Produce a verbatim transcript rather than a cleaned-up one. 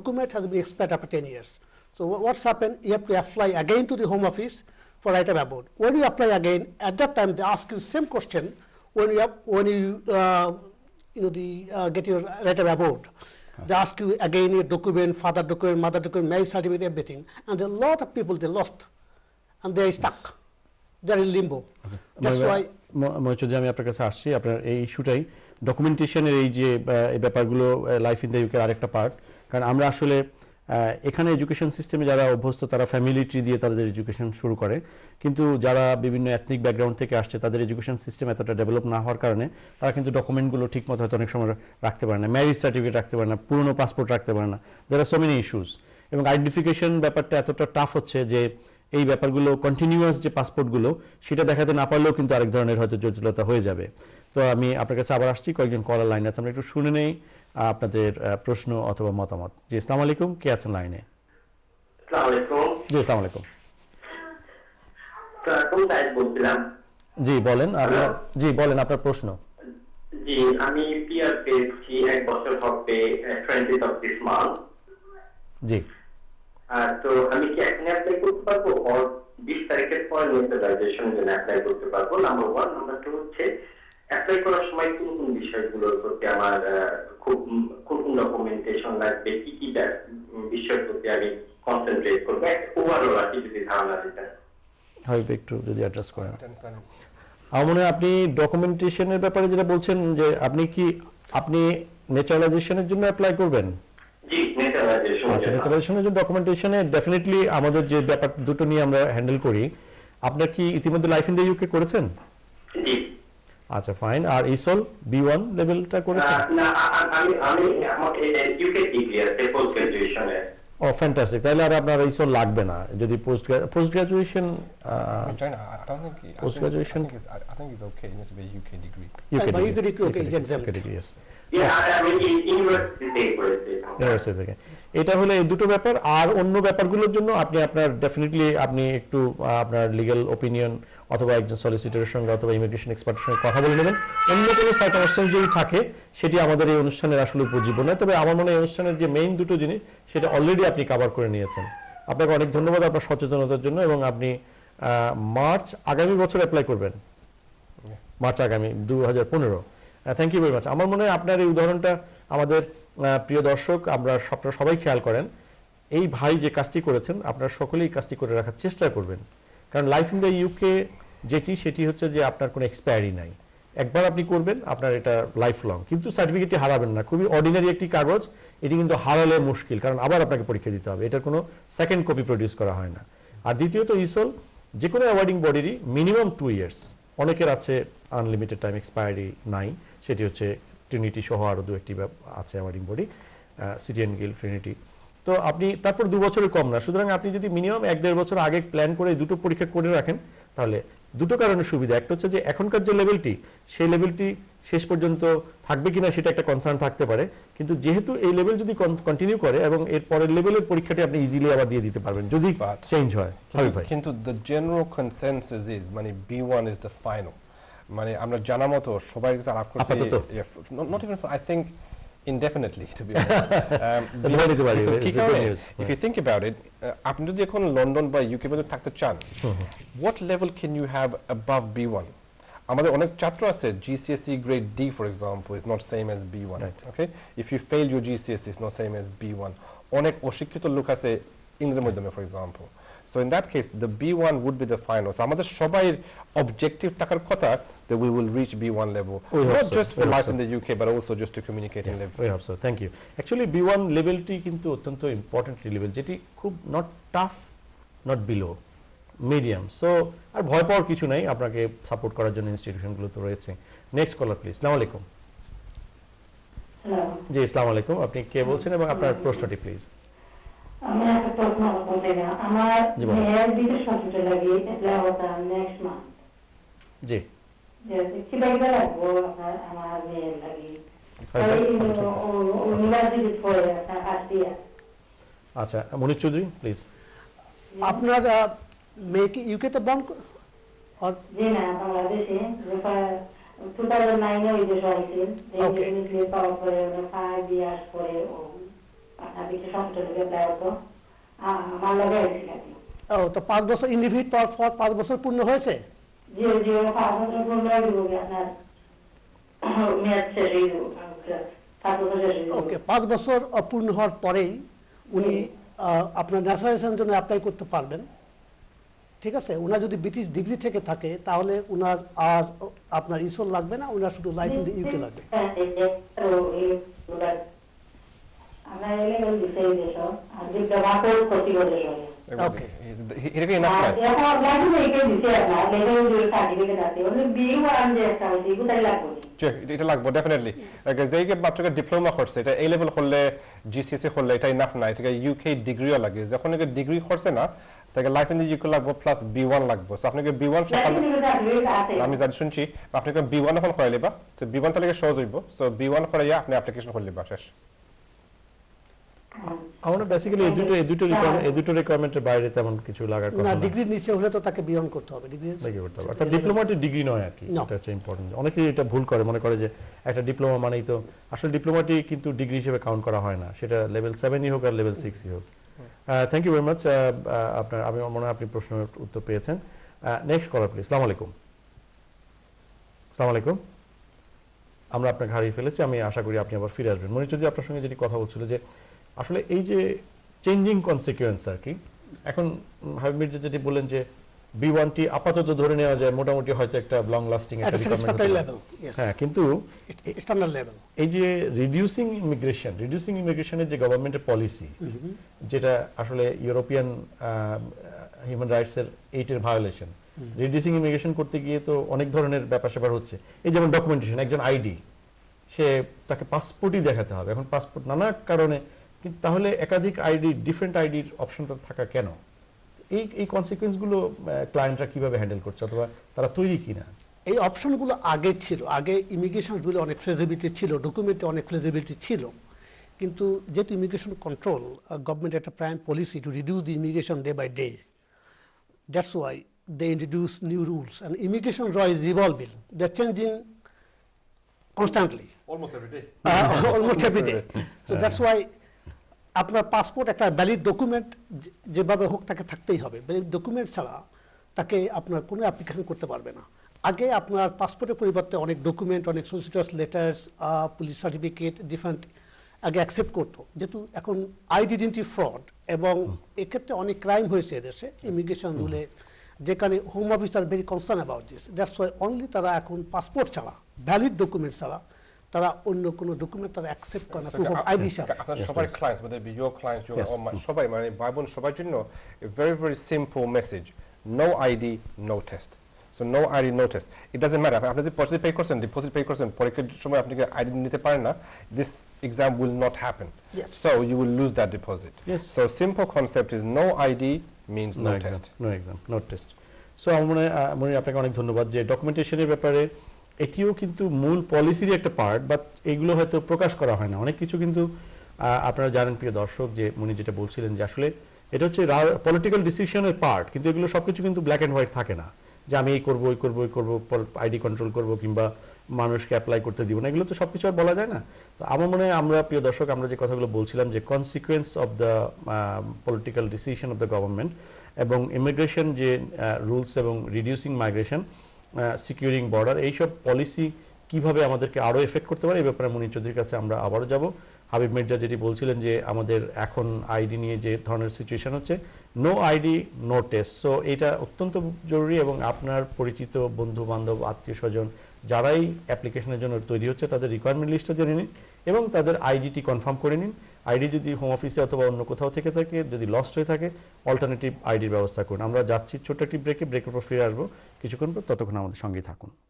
document has been expired after ten years. So what's happened? You have to apply again to the Home Office for right of abode. When you apply again, at that time they ask you the same question when you have, when you uh, you know the uh, get your right of abode. Huh. They ask you again your document, father document, mother document, marriage certificate, everything, and a lot of people they lost, and they are stuck. Yes. They are in limbo. Okay. That's why. মহোদয় আমি আপনার কাছে আসছি আপনার এই ইস্যুটাই ডকুমেন্টেশনের এই যে এই ব্যাপারগুলো লাইফ ইন দ্য ইউকে আরেকটা পার্ট কারণ আমরা আসলে এখানে এডুকেশন সিস্টেমে যারা অভ্যস্ত তারা ফ্যামিলি ট্রি দিয়ে তাদের এডুকেশন শুরু করে কিন্তু যারা বিভিন্ন এথনিক ব্যাকগ্রাউন্ড থেকে আসছে তাদের এডুকেশন সিস্টেম এতটা ডেভেলপ না হওয়ার কারণে তারা কিন্তু ডকুমেন্টগুলো ঠিকমতো হয়তো অনেক সময় রাখতে পারে না ম্যারেজ সার্টিফিকেট রাখতে পারে না পুরনো পাসপোর্ট রাখতে পারে না দেয়ার আর সো মেনি ইস্যুস এবং আইডেন্টিফিকেশন ব্যাপারটা এতটা টাফ হচ্ছে যে এই ব্যাপারগুলো কন্টিনিউয়াস যে পাসপোর্টগুলো সেটা দেখাতে না পারলেও কিন্তু আরেক ধরনের হয়তো জটিলতা হয়ে যাবে তো আমি আপনার কাছে আবার আসছি কয়েকজন কলার লাইন আছে আমরা একটু শুনে নেই আপনাদের প্রশ্ন অথবা মতামত জি আসসালামু আলাইকুম কে আছেন লাইনে আসসালামু আলাইকুম জি আসসালামু আলাইকুম স্যার কোন দায়িত বলছিলাম জি বলেন আপনার জি বলেন আপনার প্রশ্ন জি আমি পিআর পেয়েছি এক বছর হবে twentieth of this month জি তো আমি কি এখন অ্যাপ্লাই করতে পারবো আর বিশ তারিখের পর ন্যাশনালাইজেশনের জন্য অ্যাপ্লাই করতে পারবো নাম্বার ওয়ান নাম্বার টু হচ্ছে অ্যাপ্লাই করার সময় কোন কোন বিষয়গুলোর প্রতি আমার খুব কোন কোন ডকুমেন্টেশন লাগবে কি কি বিষয়ের প্রতি আমি কনসেন্ট্রেট করবো ওভারঅল আর কি যদি ধারণা দিতেন হয় একটু যদি অ্যাড্রেস করেন আমার মনে হয় আপনি ডকুমেন্টেশনের ব্যাপারে যেটা বলছেন যে আপনি কি আপনি ন্যাশনালাইজেশনের জন্য অ্যাপ্লাই করবেন জি ন্যাশনালাইজেশন আচ্ছা ন্যাশনালাইজেশনের জন্য ডকুমেন্টেশনে ডেফিনেটলি আমাদের যে ব্যাপার দুটো নিয়ে আমরা হ্যান্ডেল করি আপনার কি ইতিমধ্যে লাইফ ইন দ্য ইউকে করেছেন জি আচ্ছা ফাইন আর ইসল বি ওয়ান লেভেলটা করেছেন না আমি আমি আমার ইউকে ডিগ্রি আছে পোস্ট গ্রাজুয়েশনে ও ফ্যান্টাস্টিক তাহলে আর আপনার ইসল লাগবে না যদি post post graduation post graduation I think it's okay. It needs to be a U K degree. U K degree, okay, is exempt. Yes. এটা হলো এই দুটো ব্যাপার আর অন্য ব্যাপারগুলোর জন্য আপনি আপনার ডেফিনেটলি আপনি একটু আপনার লিগ্যাল ওপিনিয়ন অথবা একজন সলিসিটরের সঙ্গে অথবা ইমিগ্রেশন এক্সপার্টের সঙ্গে কথা বলে নেবেন অন্য কোনো সার্কামস্ট্যান্স যদি থাকে সেটি আমাদের এই অনুষ্ঠানের আসলে উপজীব্য নয় তবে আমার মনে হয় এই অনুষ্ঠানের যে মেইন দুটো জিনিস সেটা অলরেডি আপনি কভার করে নিয়েছেন আপনাকে অনেক ধন্যবাদ আপনার সচেতনতার জন্য এবং আপনি মার্চ আগামী বছর অ্যাপ্লাই করবেন মার্চ আগামী দু হাজার পনেরো থ্যাংক ইউ ভেরি মাচ আমার মনে হয় আপনার এই উদাহরণটা আমাদের প্রিয় দর্শক আমরা আপনারা সবাই খেয়াল করেন এই ভাই যে কাজটি করেছেন আপনারা সকলেই কাজটি করে রাখার চেষ্টা করবেন কারণ লাইফ ইন দ্য ইউকে যেটি সেটি হচ্ছে যে আপনার কোনো এক্সপায়ারি নাই একবার আপনি করবেন আপনার এটা লাইফ লং কিন্তু সার্টিফিকেটটি হারাবেন না খুবই অর্ডিনারি একটি কাগজ এটি কিন্তু হারালে মুশকিল কারণ আবার আপনাকে পরীক্ষা দিতে হবে এটার কোনো সেকেন্ড কপি প্রডিউস করা হয় না আর দ্বিতীয়ত ইসল যে কোনো অ্যাওয়ার্ডিং বডিরই মিনিমাম টু ইয়ার্স অনেকের আছে আনলিমিটেড টাইম এক্সপায়ারি নাই সেটি হচ্ছে ট্রিনিটি সহ আরও দু একটি আছে awarding body city and guild trinity তো আপনি তারপর দু বছরের কম না সুতরাং আপনি যদি মিনিমাম এক দেড় বছর আগে প্ল্যান করে দুটো পরীক্ষা করে রাখেন তাহলে দুটো কারণে সুবিধা একটা হচ্ছে যে এখনকার যে লেভেলটি সেই লেভেলটি শেষ পর্যন্ত থাকবে কিনা সেটা একটা কনসার্ন থাকতে পারে কিন্তু যেহেতু এই লেভেল যদি কন্টিনিউ করে এবং এর পরের লেভেলের পরীক্ষাটি আপনি ইজিলি আবার দিয়ে দিতে পারবেন যদি চেঞ্জ হয় কিন্তু দ্য জেনারেল কনসেনসাস ইজ মানে B one is the final মানে আমরা জানা মতো সবাই কাছে আলাপ করছি not even I think indefinitely to be honest um, if you think about it আপনি যদি এখন লন্ডন বা ইউকে মধ্যে থাকতে চান what level can you have above B one আমাদের অনেক ছাত্র আছে G C S E grade D for example is not same as B one right. okay if you fail your G C S E is not same as B one অনেক অশিক্ষিত লোক আছে ইংরেজি মাধ্যমে for example so in that case the B one would be the final so আমাদের সবাই objective থাকার কথা that we will reach B one level we not just so. for we life so. in the U K but also just to communicate yeah, in level we hope so thank you actually B one levelটি কিন্তু অত্যন্ত important level যেটি খুব not tough not below medium so আর ভয় পাওয়ার কিছু নাই আপনাকে support করার জন্য ইনস্টিটিউশনগুলো তো রয়েছে নেক্সট কলার প্লিজ আসসালামু আলাইকুম হ্যালো জি আসসালামু আলাইকুম আপনি কে বলছেন এবং আপনার প্রশ্নটি প্লিজ আমি একটা প্রশ্ন করতে না আমার মেয়ের বিদেশ সঞ্চয় লাগে এটা হতো নেক্সট মান্থ জি যে কি বাইরে লাগবো আমার মেয়ের লাগে ইউনিভার্সিটি পড়ে আসিয়া আচ্ছা মনির চৌধুরী প্লিজ আপনার মেয়ে কি ইউকে তে বর্ন আর জি না বাংলাদেশে two thousand nine এ ওই দেশে আইছেন এই জিনিস পাওয়ার পরে ফাইভ ইয়ার্স পরে আপনার বিশেষ সংসদের লাগে অ্যাপ্লাই করতো আমার লাগে আইসি লাগে। ও তো পাঁচ বছর ইন্ডিভিড পর পর পাঁচ বছর পূর্ণ হয়েছে? জি জি পাঁচ বছর পূর্ণ হয়ে যাবো আপনার মেয়াদ শেষ হয়ে যাবো, পাঁচ বছর শেষ হয়ে যাবো। ওকে, পাঁচ বছর পূর্ণ হওয়ার পরেই উনি আপনার ন্যাশনালাইজেশনের জন্য অ্যাপ্লাই করতে পারবেন, ঠিক আছে? ওনার যদি ব্রিটিশ ডিগ্রি থেকে থাকে তাহলে ওনার আর আপনার ইসল লাগবে না, ওনার শুধু লাইফ ইন দ্য ইউকে লাগবে। আমরা এলেভেল দিতে দেশ আর যে ব্যবহার করতে হবে ওকে, এটাকে এনাফ নয়। এখন আমরা এইটা দিতে আপনার লেভেল দুই সার্টিফিকেট আছে ওই বি ওয়ান যে একটা আছে এগুলাই লাগবে। এটা লাগবে ডেফিনেটলি। যেইকে মাত্র ডিপ্লোমা করছে এটা এই লেভেল করলে জিসিএসসি করলে এটা ইনাফ না, এটা ইউকে ডিগ্রিও লাগে। যখন একে ডিগ্রি করছে না তাকে লাইফ ইন দ্য ইউকে লাগবে প্লাস বি ওয়ান লাগবে। সো আপনাকে বি ওয়ান সকালে আমি জানি শুনছি আপনাকে বি ওয়ান এখন করাই লিবা, তো বি ওয়ান তাহলে সহজ হইব। সো বি ওয়ান করাইয়া আপনি অ্যাপ্লিকেশন করে লিবা, শেষ। আমরা বেসিক্যালি এই দুটো এই দুটো রিকোয়ারমেন্ট এই দুটো রিকোয়ারমেন্টের বাইরে তেমন কিছু লাগার কথা না। না, ডিগ্রি নিচে হলে তো তাকে বিয়ন করতে হবে, ডিগ্রি লাগে করতে হবে। অর্থাৎ ডিপ্লোমাটি ডিগ্রি নয় আর কি, এটা হচ্ছে ইম্পর্টেন্ট। অনেকেই এটা ভুল করে, মনে করে যে একটা ডিপ্লোমা মানেই তো, আসলে ডিপ্লোমাটি কিন্তু ডিগ্রি হিসেবে কাউন্ট করা হয় না, সেটা লেভেল সেভেনই হোক আর লেভেল সিক্সই হোক। Thank you very much. আপনার আমি মনে হয় আপনি প্রশ্নের উত্তর পেয়েছেন। Next caller please. আসসালামু আলাইকুম। আসসালামু আলাইকুম। আমরা আপনাকে হারিয়ে ফেলেছি, আমি আশা করি আপনি আবার ফিরে আসবেন। মনে যদি আপনার সঙ্গে যেটি কথা বলছিল যে আসলে এই যে চেঞ্জিং কনসিকুয়েন্স আর কি, এখন হাবিব মির্জা যেটি বললেন যে বি ওয়ানটি আপাতত ধরে নেওয়া যায় মোটামুটি হয়তো একটা লং লাস্টিং একটা রিকোয়ারমেন্ট লেভেল, হ্যাঁ, কিন্তু স্ট্যান্ডার্ড লেভেল এই যে রিডিউসিং ইমিগ্রেশন রিডিউসিং ইমিগ্রেশনের যে গভর্নমেন্টের পলিসি, যেটা আসলে ইউরোপিয়ান হিউম্যান রাইটস এর এইটের ভায়োলেশন, রিডিউসিং ইমিগ্রেশন করতে গিয়ে তো অনেক ধরনের ব্যাপার স্যাপার হচ্ছে। এই যেমন ডকুমেন্টেশন, একজন আইডি সে তাকে পাসপোর্টই দেখাতে হবে, এখন পাসপোর্ট নানা কারণে, কিন্তু তাহলে একাধিক আইডি ডিফারেন্ট আইডির অপশনটা থাকা কেন? এই এই কনসিকুয়েন্সগুলো ক্লায়েন্টরা কিভাবে হ্যান্ডেল করছে অথবা তারা তৈরি কিনা? এই অপশনগুলো আগে ছিল, আগে ইমিগ্রেশন রুলে অনেক ফ্লেক্সিবিলিটি ছিল, ডকুমেন্টে অনেক ফ্লেক্সিবিলিটি ছিল, কিন্তু যেহেতু ইমিগ্রেশন কন্ট্রোল গভর্নমেন্ট একটা prime policy to reduce the immigration day by day, that's why they introduce new rules and immigration law is revolving, they are changing constantly, almost every day almost every day. So that's why আপনার passport একটা valid document যেভাবে হোক তাকে থাকতেই হবে, valid document ছাড়া তাকে আপনার কোনো অ্যাপ্লিকেশন করতে পারবে না। আগে আপনার পাসপোর্টের পরিবর্তে অনেক ডকুমেন্ট, অনেক solicitors letters, police certificate different আগে অ্যাকসেপ্ট করতো, যেহেতু এখন আইডেন্টিটি ফ্রড এবং এক্ষেত্রে অনেক ক্রাইম হয়েছে এদেশে ইমিগ্রেশন রুলে, যেখানে home office are very concern about this, that's why only তারা এখন পাসপোর্ট ছাড়া, ভ্যালিড ডকুমেন্ট ছাড়া তারা অন্য কোনো ডকুমেন্ট তারা অ্যাকসেপ্ট করে না, প্রুফ অফ আইডি ছাড়া। আপনার সবার ক্লায়েন্টস মানে ইউর ক্লায়েন্টস সবাই মানে ভাই বোন সবার জন্য very very simple message, no ID no test. So no ID no test, it doesn't matter আপনি যদি ডিপোজিট পে করছেন ডিপোজিট পে করছেন পরীক্ষার সময় আপনি আইডি নিতে পারেন না, this exam will not happen, so you will lose that deposit. So simple concept is no ID means no test, no exam no test. So আমার মনে মনে আপনাকে অনেক ধন্যবাদ যে ডকুমেন্টেশনের ব্যাপারে এটিও কিন্তু মূল পলিসিরই একটা পার্ট, বাট এগুলো হয়তো প্রকাশ করা হয় না অনেক কিছু। কিন্তু আপনারা জানেন প্রিয় দর্শক যে উনি যেটা বলছিলেন যে আসলে এটা হচ্ছে পলিটিক্যাল ডিসিশনের পার্ট, কিন্তু এগুলো সবকিছু কিন্তু ব্ল্যাক অ্যান্ড হোয়াইট থাকে না, যে আমি এই করবো ওই করবো ওই করবো আইডি কন্ট্রোল করবো কিংবা মানুষকে অ্যাপ্লাই করতে দিব না, এগুলো তো সবকিছু আর বলা যায় না। তো আমার মনে হয় আমরা প্রিয় দর্শক আমরা যে কথাগুলো বলছিলাম যে consequence of the political decision of the government এবং ইমিগ্রেশন যে রুলস এবং রিডিউসিং মাইগ্রেশন, সিকিউরিং বর্ডার, এইসব পলিসি কিভাবে আমাদেরকে আরও এফেক্ট করতে পারে এই ব্যাপারে মুনির চৌধুরীর কাছে আমরা আবারও যাব। হাবিব মির্জা যেটি বলছিলেন যে আমাদের এখন আইডি নিয়ে যে ধরনের সিচুয়েশন হচ্ছে, no ID no test, so এটা অত্যন্ত জরুরি এবং আপনার পরিচিত বন্ধু বান্ধব আত্মীয় স্বজন যারাই অ্যাপ্লিকেশনের জন্য তৈরি হচ্ছে তাদের রিকোয়ারমেন্ট লিস্টটা জেনে নিন এবং তাদের আইডিটি কনফার্ম করে নিন। আইডি যদি হোম অফিসে অথবা অন্য কোথাও থেকে থাকে, যদি লস্ট হয়ে থাকে অল্টারনেটিভ আইডির ব্যবস্থা করুন। আমরা যাচ্ছি ছোট্ট একটি ব্রেকে, ব্রেকের পর ফিরে আসবো কিছুক্ষণ পর, ততক্ষণ আমাদের সঙ্গেই থাকুন।